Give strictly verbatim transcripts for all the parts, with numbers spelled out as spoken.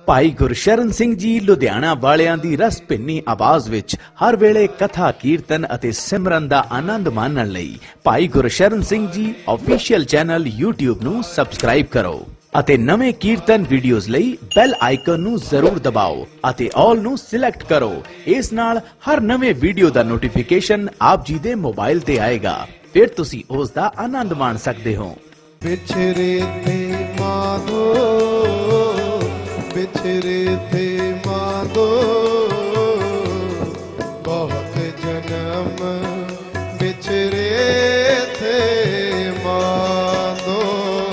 भाई गुरशरण सिंह जी लुधियाना वालियां दी रस भिन्नी आवाज विच हर वेले कथा कीर्तन अते सिमरन दा आनंद मानण लई भाई Gursharan Singh ji official channel YouTube नू सबसक्राइब करो अते नवे कीर्तन वीडियोस लई बेल आइकन नू जरूर दबाओ अते ऑल नू सिलेक्ट करो। इस नाल हर नवे वीडियो दा नोटिफिकेशन आप जी दे मोबाइल ते आएगा, फिर तुसी उस दा आनंद मान सकते हो। बिछड़े थे माधो बिछड़े थे माधो बहुत जन्म बिछड़े थे माधो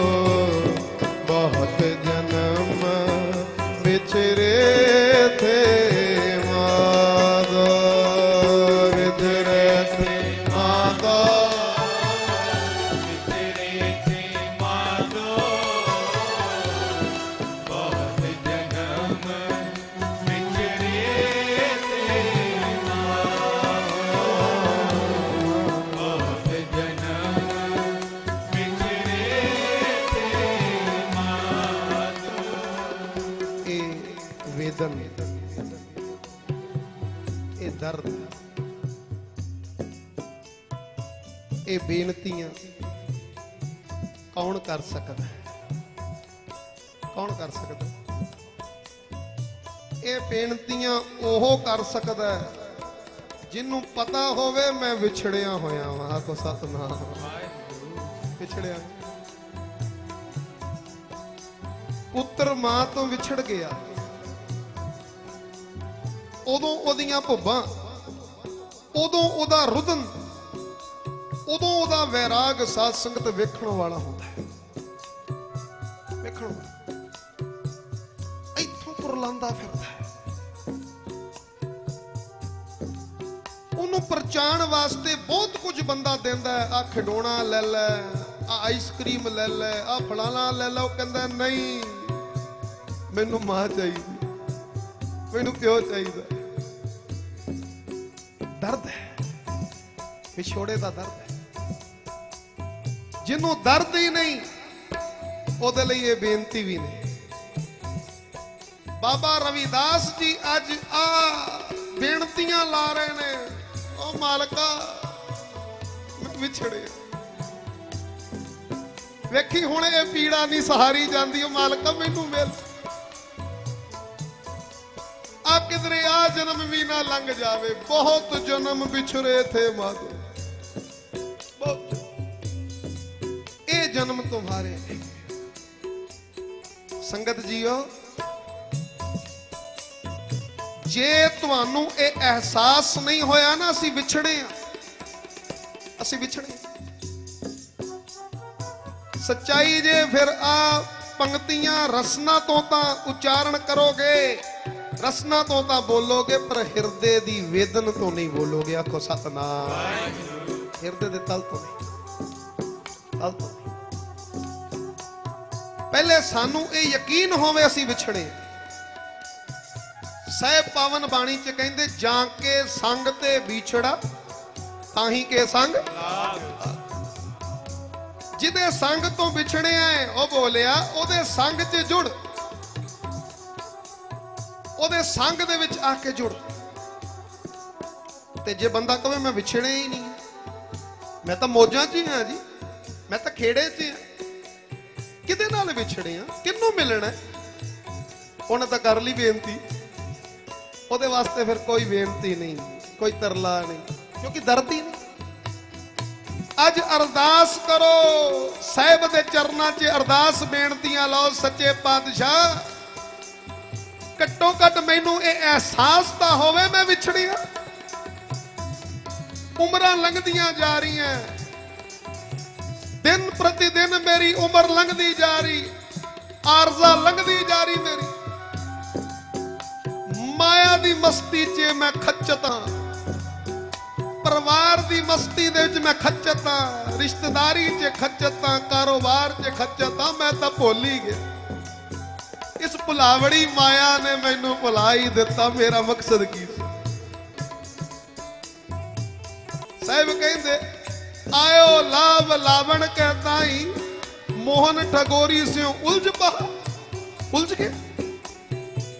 बहुत जन्म बिछड़े थे माधो बिछड़े थे माधो वेदन ए दर्द ए बेनतियां कौन कर सकता है? कौन कर सकता? ए बेनतियां ओहो कर सकता है जिन्नू पता होवे मैं विछड़िया होया वां। आखो सतनाम विछड़िया। पुत्र मां तो विछड़ गया, उदों ओदियां भुब्बां, उदों ओदा रुदन, उदों ओदा वैराग साध संगत वेखण वाला होंदा है। वेखण इत्थों पुरलांदा फिरदा है। उन्होंने परचाण वास्ते बहुत कुछ बंदा देंदा है। आ खिडौना ले लै, आ आइसक्रीम ले लै, आ फलाना ले लै। कहंदा नहीं, मैनू मां चाहिए, मैनू प्यो चाहिए। दर्द है, विछोड़े का दर्द है। जिन्हों दर्द ही नहीं ओदे लई ये बेनती भी नहीं। बाबा रविदास जी अज आ बेनतियां ला रहे ने, ओ मालका विछड़े वेखी हुण ये पीड़ा नहीं सहारी जाती। ओ मालका मैनू मिल, आ किधरे आ जन्म भी ना लंघ जावे। बहुत जन्म बिछड़े थे माधो, ए जन्म तुम्हारे। संगत जीओ, जे तुहानू ए एहसास नहीं होया ना असी विछड़े हैं, असी विछड़े। सच्चाई जे फिर आ पंक्तियां रसना तो ता उच्चारण करोगे, रसना तो ता बोलोगे, पर हिरदे दी वेदन तो नहीं बोलोगे। आखो सतनाम। हिरदे दे तल तो नहीं, तल तो नहीं। पहले सानू ए यकीन होवे असी विछड़े। साहिब पावन बाणी च कहंदे, जाके संग ते विछड़ा ताही के संग। जिदे संग तो विछड़े है ओ बोलिया ओदे संग च जुड़, ओदे संग दे विच आके जुड़। ते जे बंदा कहे मैं विछड़े ही नहीं, मैं तो मौजां च ही हां जी, मैं तो खेड़े च हां, किदे नाल विछड़े हां, किन्नू मिलना? उन्हें तो कर ली बेनती, ओदे वास्ते फिर कोई बेनती नहीं, कोई तरला नहीं, क्योंकि दर्द ही नहीं। अज अरदास करो, साहिब दे चरना च अरदास बेनतियां लाओ। सच्चे पातशाह घट्टो घट मैनू ये एहसास तो होवे मैं विछड़िया। उम्रां लंघदियां जा रही हैं, दिन प्रति दिन मेरी उम्र लंघदी जा रही, आरजा लंघदी जा रही मेरी। माया दी मस्ती च मैं खच्चत हां, परिवार दी मस्ती दे विच मैं खच्चत हां, रिश्तेदारी च खच्चत हां, कारोबार च खच्चत हां। मैं तो भुल ही गया। इस भुलावड़ी माया ने मैनू भुला ही दिता, मेरा मकसद की। साहिब कहते आयो लाभ लावण कहता ही मोहन ठगोरी से उलझ पा, उलझ गया।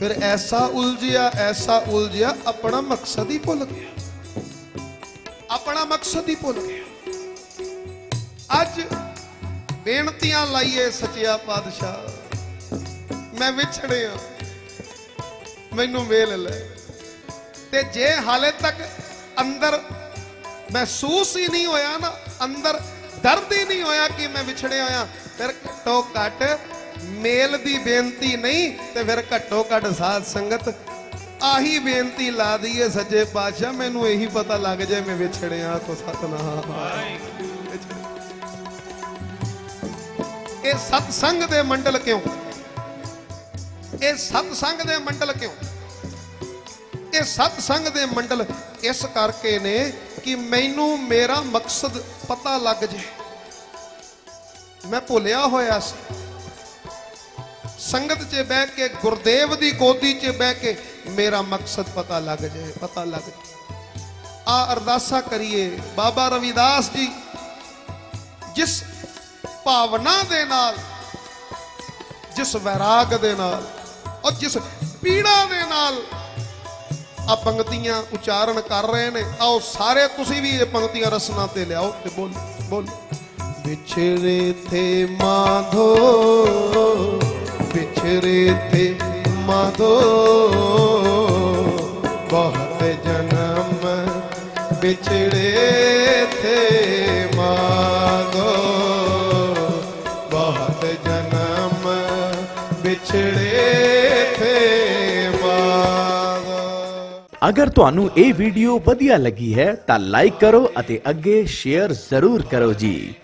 फिर ऐसा उलझिया ऐसा उलझिया अपना मकसद ही भुल गया, अपना मकसद ही भुल गया। अज बेनतियां लाइए सचिया पातशाह, मैं विछड़िया मैनू मेल लै। ते जे हाले तक अंदर महसूस ही नहीं होया ना, अंदर दर्द ही नहीं होया कि मैं विछड़े होया, फिर घट्टो घट मेल दी बेनती नहीं ते फिर घट्टो घट साध संगत आही बेनती ला दीए सच्चे पातशाह, मैनू यही पता लग जाए मैं विछड़िया तो सतनाम। ये सत्संग दे मंडल क्यों, ये सत्संग दे मंडल क्यों, ये सत्संग दे मंडल इस करके ने कि मैनू मेरा मकसद पता लग जाए। मैं भुलिया होया सी, संगत च बह के गुरदेव दी गोदी च बह के मेरा मकसद पता लग जाए, पता लग जाए। आ अरदासा करिए बाबा रविदास जी जिस भावना दे नाल, जिस वैराग दे नाल और जिस पीड़ा दे नाल आ पंक्तियां उच्चारण कर रहे ने, आओ सारे तुसी भी ये पंक्तियां रसना ते लियाओ ते बोल बोल। बिछड़े थे माधो, बिछड़े थे माधो, बहुत जन्म बिछड़े थे माधो, बहुत जन्म बिछड़े थे माधो। अगर तुहानू ये वीडियो वधिया लगी है तां लाइक करो अते अगे शेयर जरूर करो जी।